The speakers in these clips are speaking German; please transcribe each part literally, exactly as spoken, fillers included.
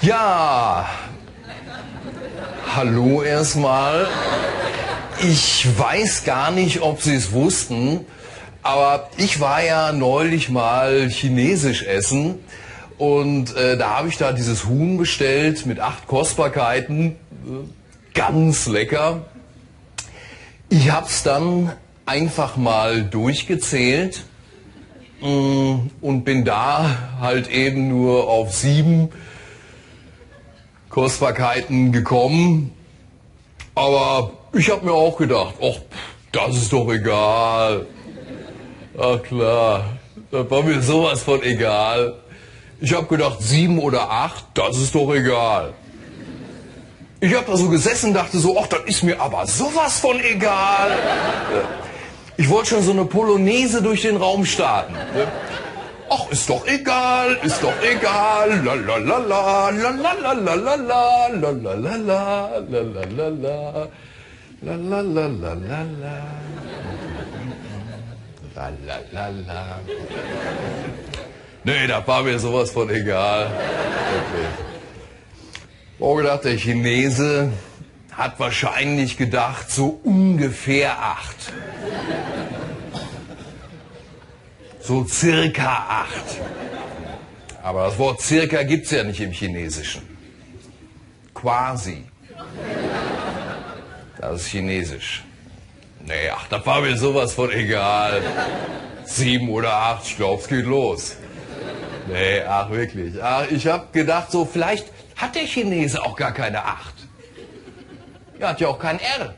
Ja, hallo erstmal. Ich weiß gar nicht, ob Sie es wussten, aber ich war ja neulich mal chinesisch essen und äh, da habe ich da dieses Huhn bestellt mit acht Kostbarkeiten, ganz lecker. Ich habe es dann einfach mal durchgezählt und bin da halt eben nur auf sieben Kostbarkeiten gekommen. Aber ich habe mir auch gedacht, ach, das ist doch egal. Ach klar, das war mir sowas von egal. Ich habe gedacht, sieben oder acht, das ist doch egal. Ich habe da so gesessen und dachte so, ach, das ist mir aber sowas von egal. Ich wollte schon so eine Polonaise durch den Raum starten. Ach, ist doch egal, ist doch egal. La la la la, la la la la la la, la la la la, la la la la, la la la la la la, la la la la. Nee, da war mir sowas von egal. Okay. Ich habe gedacht, der Chinese hat wahrscheinlich gedacht, so ungefähr acht. So circa acht. Aber das Wort circa gibt es ja nicht im Chinesischen. Quasi. Das ist Chinesisch. Nee, ach, da war mir sowas von egal. Sieben oder acht, ich glaube, es geht los. Nee, ach wirklich. Ach, ich habe gedacht, so vielleicht hat der Chinese auch gar keine acht. Er hat ja auch kein R.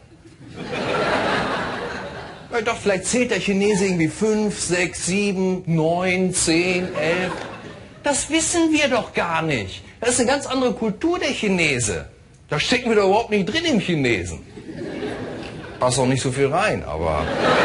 Ja, doch, vielleicht zählt der Chinese irgendwie fünf, sechs, sieben, neun, zehn, elf. Das wissen wir doch gar nicht. Das ist eine ganz andere Kultur, der Chinese. Da stecken wir doch überhaupt nicht drin im Chinesen. Passt auch nicht so viel rein, aber...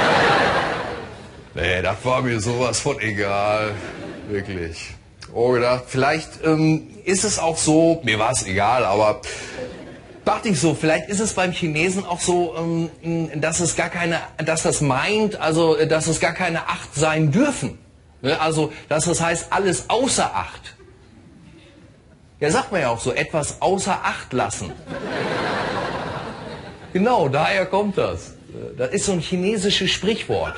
Nee, das war mir sowas von egal. Wirklich. Oh, gedacht, vielleicht ähm, ist es auch so, mir war es egal, aber... Dachte ich so, vielleicht ist es beim Chinesen auch so, ähm, dass es gar keine, dass das meint, also dass es gar keine acht sein dürfen. Ne? Also, dass das heißt, alles außer acht. Ja, sagt man ja auch so, etwas außer acht lassen. Genau, daher kommt das. Das ist so ein chinesisches Sprichwort.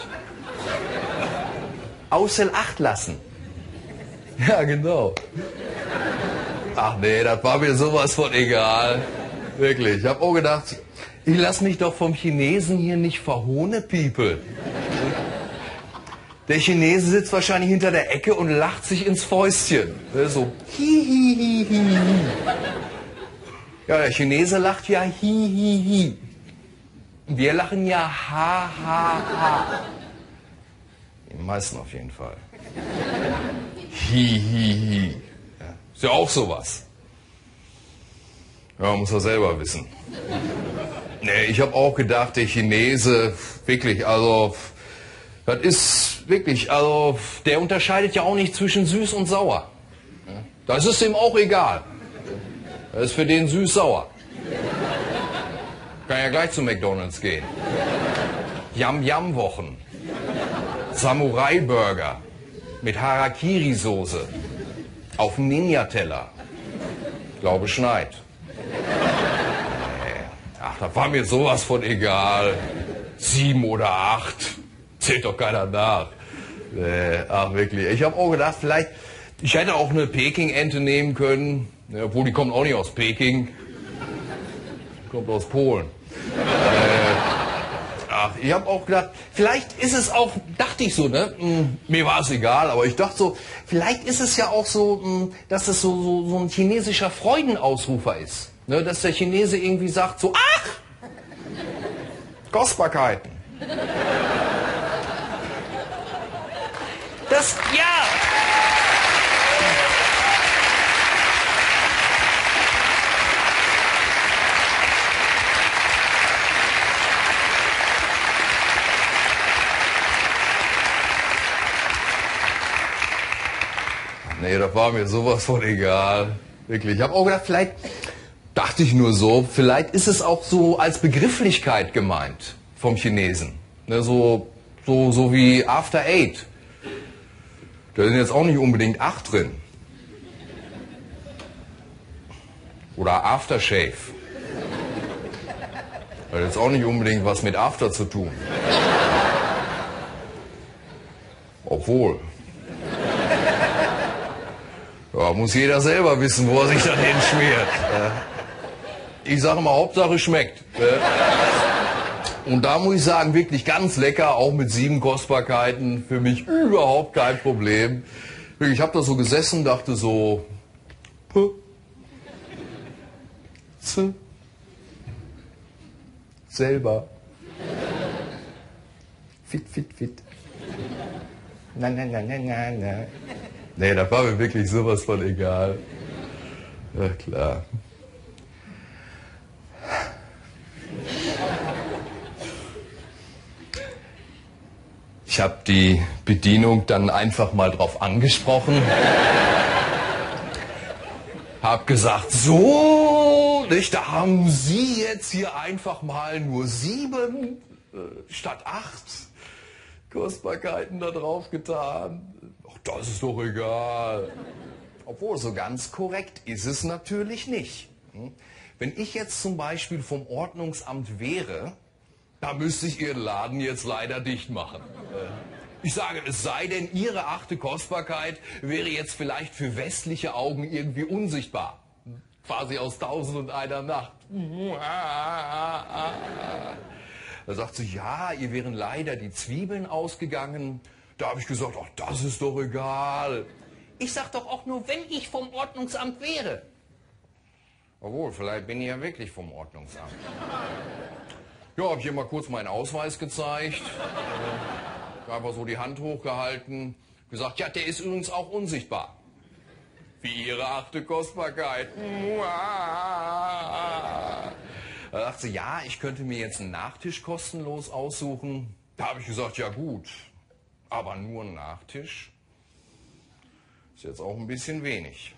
Außer acht lassen. Ja, genau. Ach nee, das war mir sowas von egal. Wirklich, ich habe auch gedacht, ich lasse mich doch vom Chinesen hier nicht verhohnepiepeln. Der Chinese sitzt wahrscheinlich hinter der Ecke und lacht sich ins Fäustchen. So, hi, hi, hi, hi. Ja, der Chinese lacht ja hi, hi, hi. Wir lachen ja ha, ha, ha. Die meisten auf jeden Fall. Hi, hi, hi. Ja, ist ja auch sowas. Ja, man muss das selber wissen. Nee, ich habe auch gedacht, der Chinese, wirklich, also, das ist wirklich, also, der unterscheidet ja auch nicht zwischen süß und sauer. Das ist ihm auch egal. Das ist für den süß-sauer. Kann ja gleich zu McDonald's gehen. Yam-Yam-Wochen. Samurai-Burger mit Harakiri-Soße. Auf dem Ninja-Teller. Ich glaube, schneit. Ach, da war mir sowas von egal. Sieben oder acht. Zählt doch keiner nach. Nee, ach, wirklich. Ich habe auch gedacht, vielleicht, ich hätte auch eine Peking-Ente nehmen können. Ja, obwohl, die kommt auch nicht aus Peking. Die kommt aus Polen. Äh, ach, ich habe auch gedacht, vielleicht ist es auch, dachte ich so, ne? Hm, mir war es egal, aber ich dachte so, vielleicht ist es ja auch so, hm, dass es so, so, so ein chinesischer Freudenausrufer ist. Ne, dass der Chinese irgendwie sagt so, ach, Kostbarkeiten. Das, ja. Nee, das war mir sowas von egal. Wirklich. Ich habe auch gedacht, vielleicht... Dachte ich nur so, vielleicht ist es auch so als Begrifflichkeit gemeint vom Chinesen. Ne, so, so, so wie After Eight. Da sind jetzt auch nicht unbedingt acht drin. Oder Aftershave. Hat jetzt auch nicht unbedingt was mit After zu tun. Obwohl. Ja, muss jeder selber wissen, wo er sich dann hinschmiert. Ich sage mal, Hauptsache schmeckt. Und da muss ich sagen, wirklich ganz lecker, auch mit sieben Kostbarkeiten. Für mich überhaupt kein Problem. Ich habe da so gesessen, dachte so, P, Z, selber. Fit, fit, fit. Na, na, na, na, na, na. Nee, da war mir wirklich sowas von egal. Ja, klar. Ich habe die Bedienung dann einfach mal drauf angesprochen. Hab gesagt, so, nicht, da haben Sie jetzt hier einfach mal nur sieben äh, statt acht Kostbarkeiten da drauf getan. Ach, das ist doch egal. Obwohl, so ganz korrekt ist es natürlich nicht. Wenn ich jetzt zum Beispiel vom Ordnungsamt wäre, da müsste ich Ihren Laden jetzt leider dicht machen. Ich sage, es sei denn, Ihre achte Kostbarkeit wäre jetzt vielleicht für westliche Augen irgendwie unsichtbar. Quasi aus Tausend und einer Nacht. Da sagt sie, ja, ihr wären leider die Zwiebeln ausgegangen. Da habe ich gesagt, ach, das ist doch egal. Ich sag doch auch nur, wenn ich vom Ordnungsamt wäre. Obwohl, vielleicht bin ich ja wirklich vom Ordnungsamt. Ja, habe ich ihr mal kurz meinen Ausweis gezeigt. Äh, einfach so die Hand hochgehalten. Gesagt, ja, der ist übrigens auch unsichtbar. Wie Ihre achte Kostbarkeit. Da dachte sie, ja, ich könnte mir jetzt einen Nachtisch kostenlos aussuchen. Da habe ich gesagt, ja gut, aber nur ein Nachtisch ist jetzt auch ein bisschen wenig.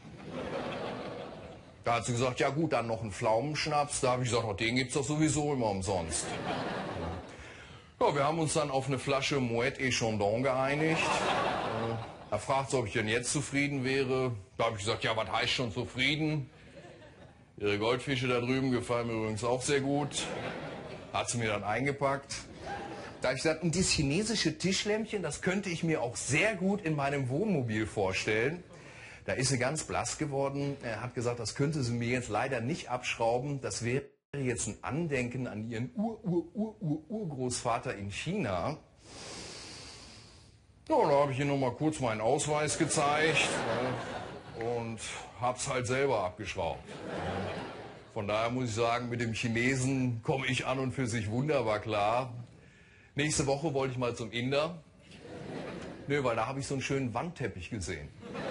Da hat sie gesagt, ja gut, dann noch einen Pflaumenschnaps. Da habe ich gesagt, oh, den gibt es doch sowieso immer umsonst. Ja, wir haben uns dann auf eine Flasche Moet et Chandon geeinigt. Er fragt, ob ich denn jetzt zufrieden wäre. Da habe ich gesagt, ja, was heißt schon zufrieden? Ihre Goldfische da drüben gefallen mir übrigens auch sehr gut. Hat sie mir dann eingepackt. Da habe ich gesagt, und dieses chinesische Tischlämpchen, das könnte ich mir auch sehr gut in meinem Wohnmobil vorstellen. Da ist sie ganz blass geworden. Er hat gesagt, das könnte sie mir jetzt leider nicht abschrauben. Das wäre jetzt ein Andenken an ihren Ur-Ur-Ur-Ur-Urgroßvater in China. Ja, da habe ich ihr noch mal kurz meinen Ausweis gezeigt und habe es halt selber abgeschraubt. Von daher muss ich sagen, mit dem Chinesen komme ich an und für sich wunderbar klar. Nächste Woche wollte ich mal zum Inder. Nö, weil da habe ich so einen schönen Wandteppich gesehen.